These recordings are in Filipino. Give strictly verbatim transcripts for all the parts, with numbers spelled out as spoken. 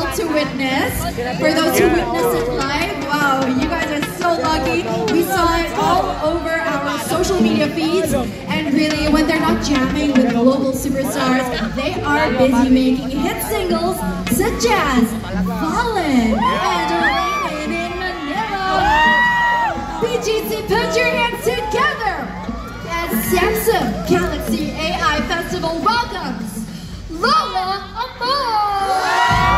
got to witness. For those who witnessed it live, wow, you guys are so lucky. We saw it all over our social media feeds. And really, when they're not jamming with global superstars, they are busy making hit singles such as Fallen and Raining in Manila. B G C, put your hands together as Samsung Galaxy A I Festival welcomes Lola Amor!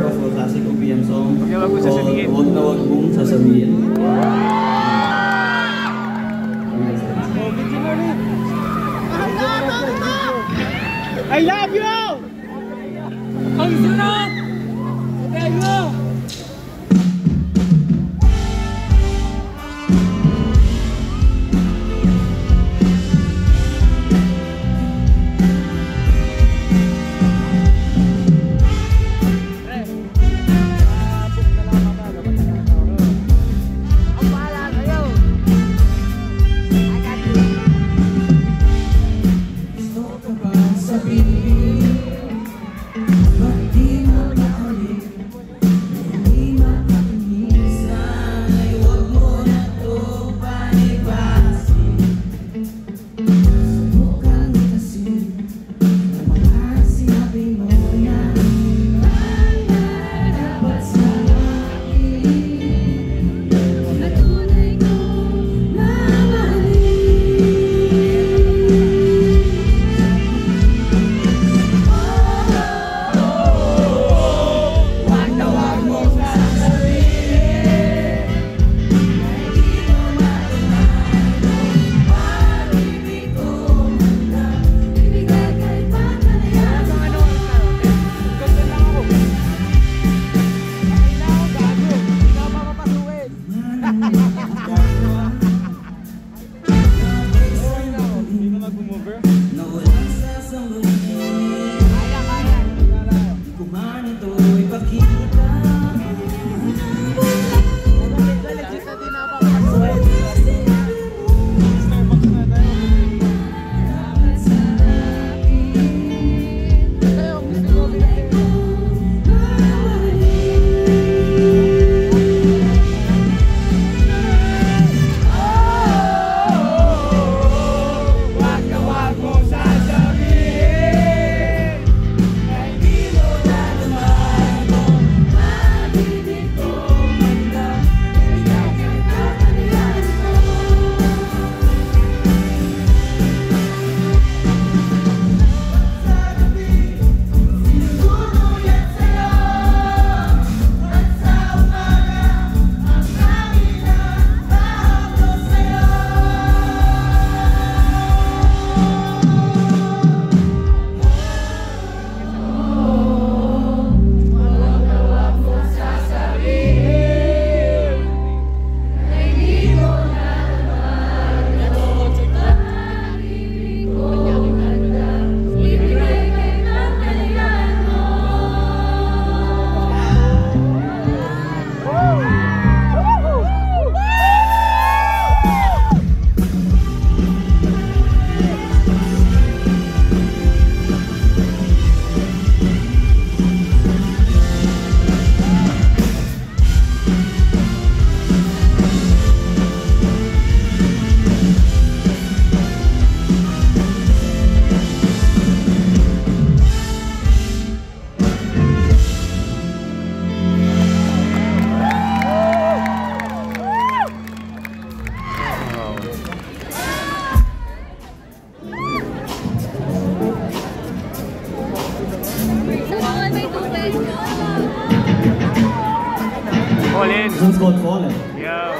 cover of a classic O P M song called Huwag Na Huwag Mong Sasabihin. I love you! Ang sarap! Thank you! This one's called Fallen. Yeah.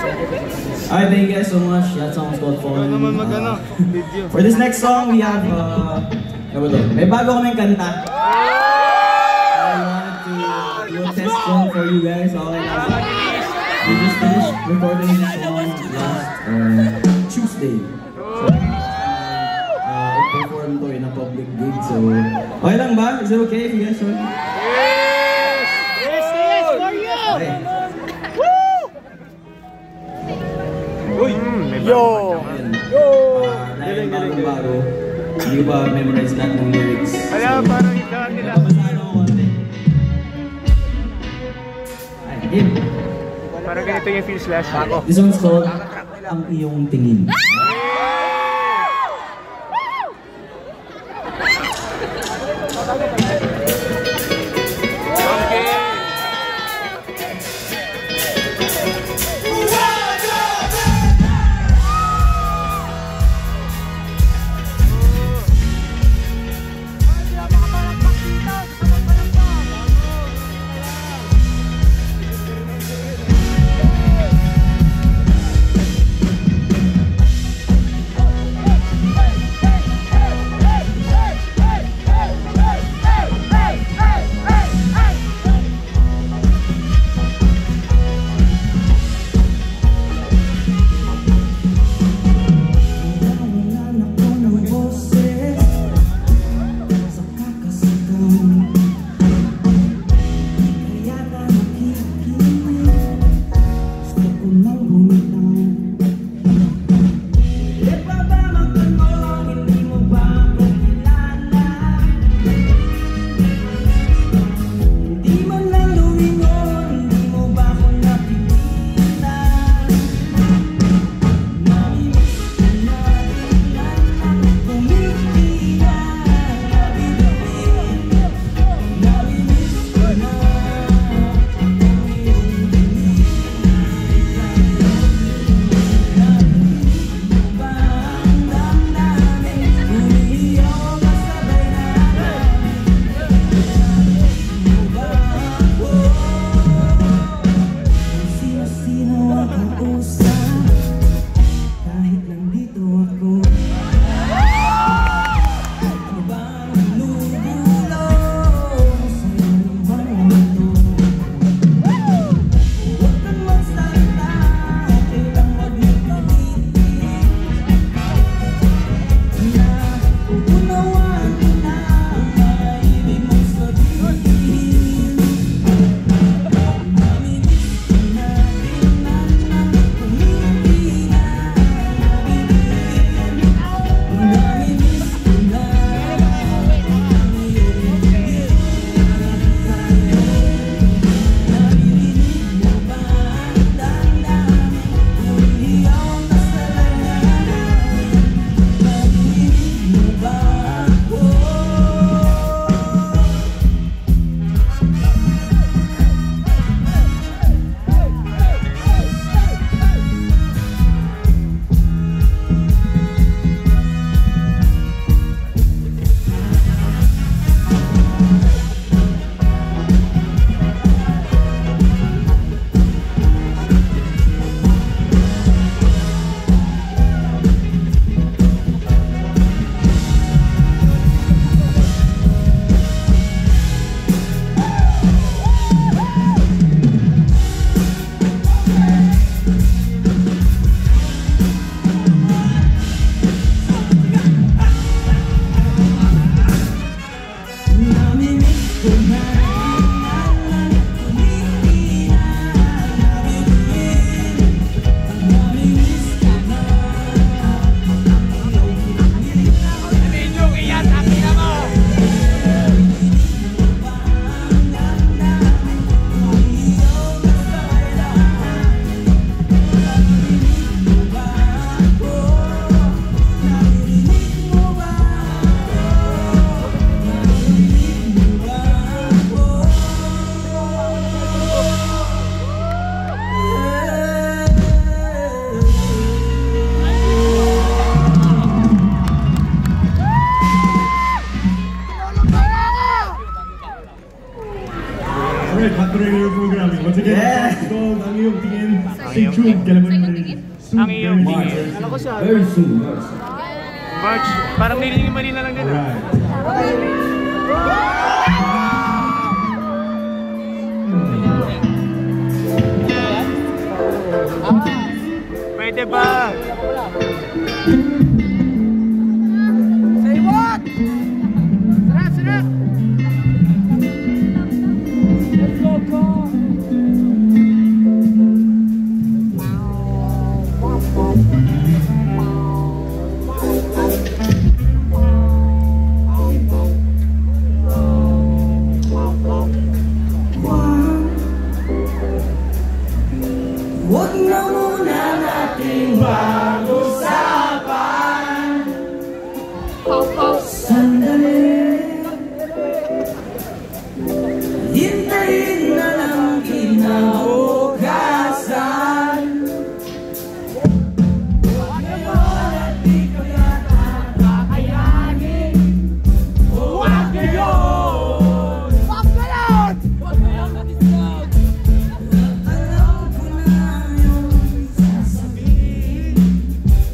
Alright, thank you guys so much. That song's called Fallen. naman mag-ano, Uh, video. For this next song, we have, uh, ano ba to? May bago kaming kanta. I wanted to do a test run for you guys. Okay lang. We just finished recording this song last uh, Tuesday. So, uh, I performed to in a public gig. So, okay lang ba? Is it okay if you guys join? Yes! Yes, yes, for you! Okay. Uy! Yo! Yo! Uh, dahil bagong-bago, hindi ko pa memorize lahat ng lyrics. Kaya parang ikaw nila. Babasahin ako konti. Ay, game. Parang ganito yung feel slash. This one's called Ang Iyong Tingin. Stay tuned, kailan mo naman soon, Ang iyong very tingin. soon. Very soon, very soon. March, parang nilingin Manila lang din. ah. Pwede ba? Say what? Sarap, sarap! Let's go, go! Huwag na muna nating pag-usapan. Sandali, hintayin na lang kinabukasan. Ngayon at di ko yata kakayanin. Huwag ngayon! Fuck na yun! Fuck na yun! Alam ko na yung sasabihin.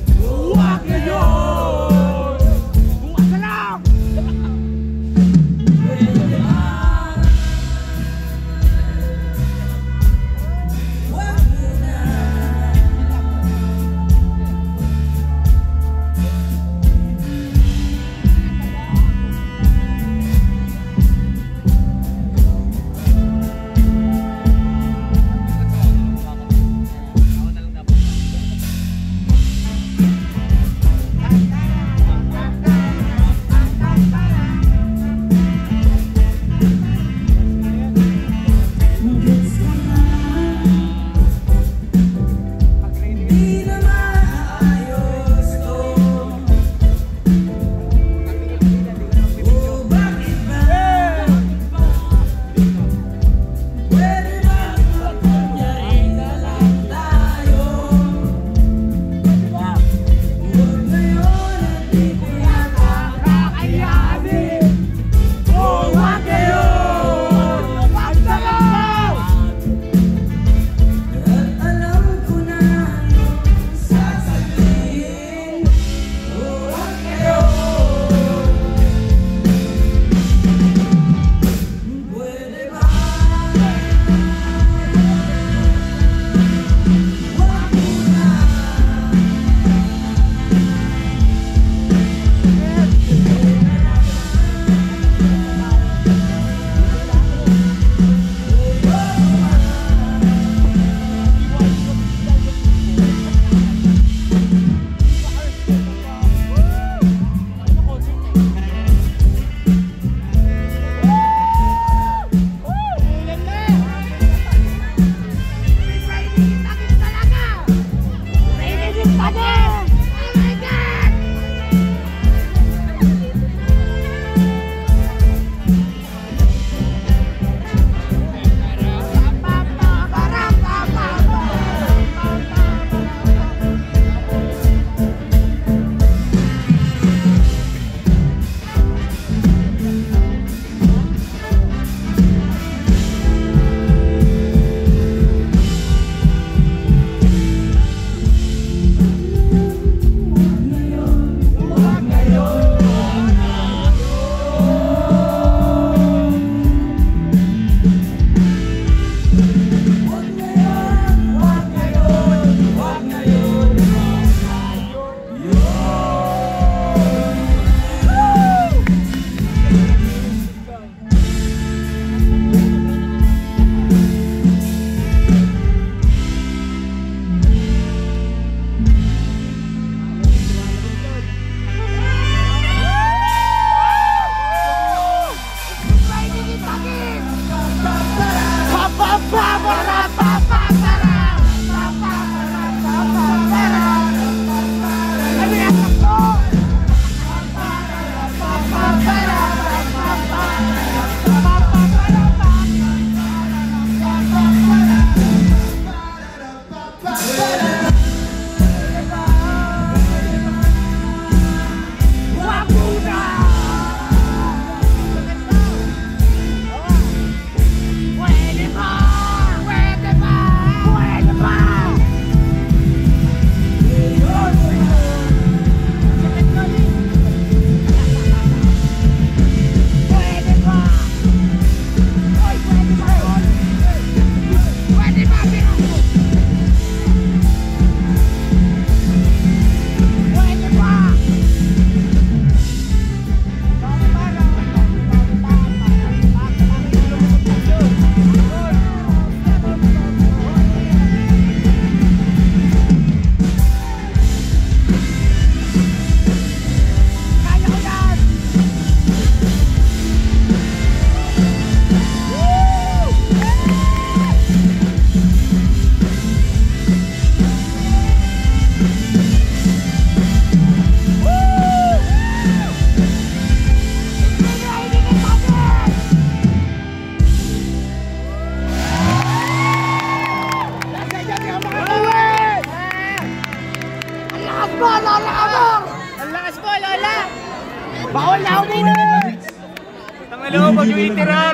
mo, Lola Amor! Ang lakas mo, Lola! Bawal na ako dito! Tang na loob, wag yung literal!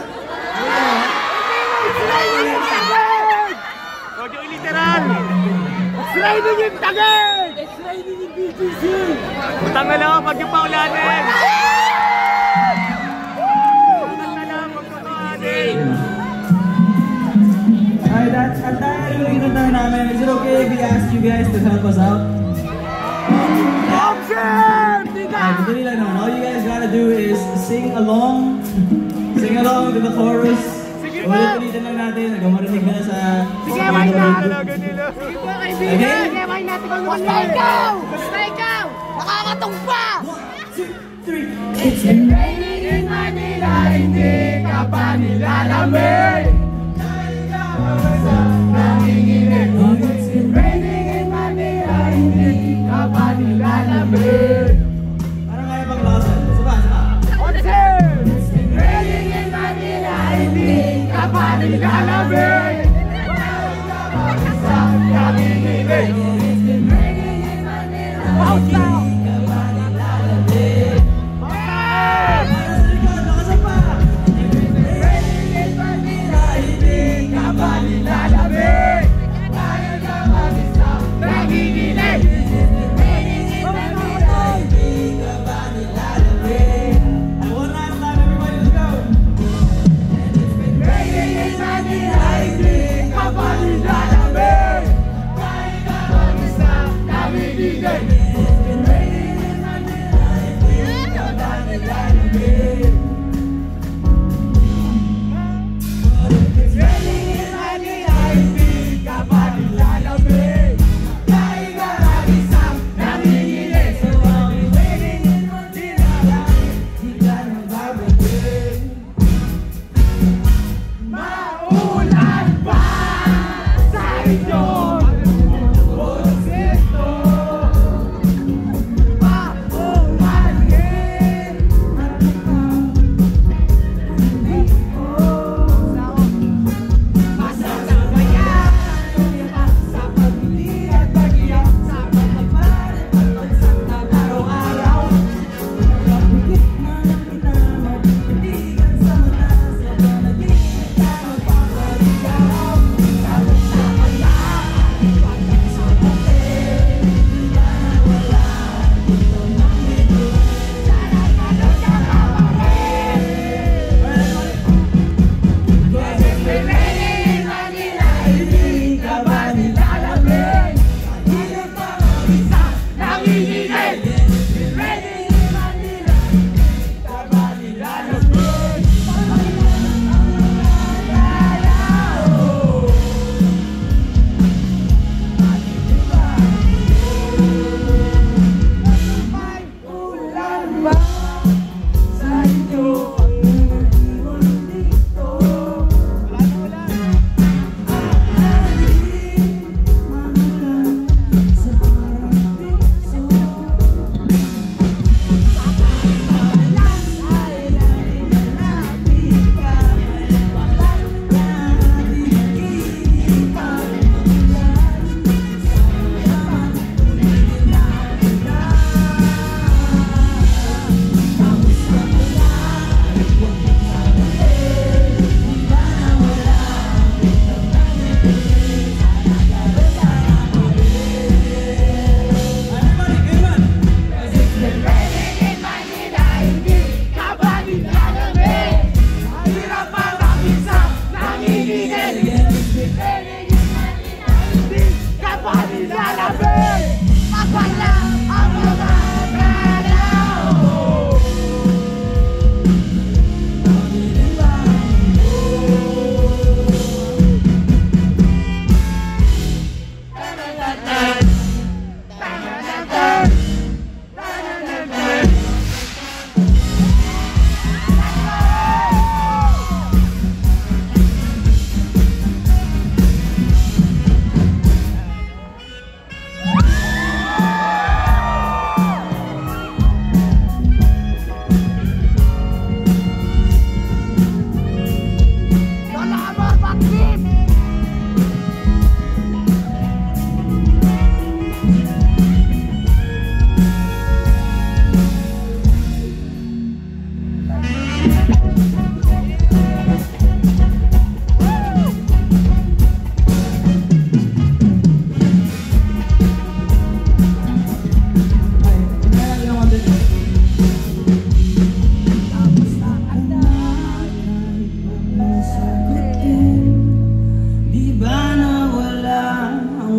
Wag yung literal! It's raining in Taguig! It's raining in B G C! Utang na loob, wag yung paulanin! Utang na loob, wag paulanin! Alright, at, at tayo yung kinanta namin. Is it okay if we ask you guys to help us out? Alright, madali lang naman. All you guys gotta do is sing along. Sing along to the chorus. Ulit-ulitin lang natin. Hanggang marinig na sa... Sige, why not? Sige po, kaibigan! Sige, why not? Basta ikaw! Basta ikaw! Nakakatong pa! It's been raining in Manila, hindi ka pa nilalamig. It's been raining in Manila, hindi ka pa nilalamig. Parang kaya pang lakasan. Saba, saba. It's been raining in Manila, hindi ka pa nilalamig. It's been raining in Manila, hindi ka pa nilalamig. Lakasan pa! It's been raining in Manila, hindi ka pa nilalamig. Kaya ka mag-isa, nagiginig. It's been raining in Manila, hindi ka pa nilalamig. One last time, everybody, let's go! It's been raining in Manila, hindi ka pa nilalamig. Kaya ka mag-isa, nagiginig. It's been raining in Manila, hindi ka pa nilalamig. It's raining in Manila, hindi ka pa nilalamig. Kaya ka mag-isa, nagiginig. So I'll be waiting in Manila, hindi ka na babalik. Maulan pa sa inyo, Bosito. Maumanin at hindi ko masasabayan. Sa pagli at pag-iyak, sa pagpapal at pagbagsak ng araw-araw. Kapagit na lang kita, magpipiligan sa mata, sa panaginip ka magpapaligaw. Tapos na kaya, pagkat sa hotel, di ka na wala. Ito nang ito, sana ganun ka kapatid. Cause it's been raining in Manila, hindi ka ba nilalamig? Hindi ka mag-isa, nanginginig. It's been raining in Manila, hindi ka ba nilalamig? May ulan ba sa inyo? Ang nangingol dito.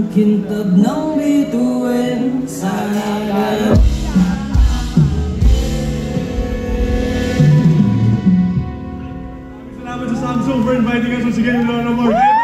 Kintab ng bituin sa nagal. Salamat sa Samsung for inviting us once again. Wala na more.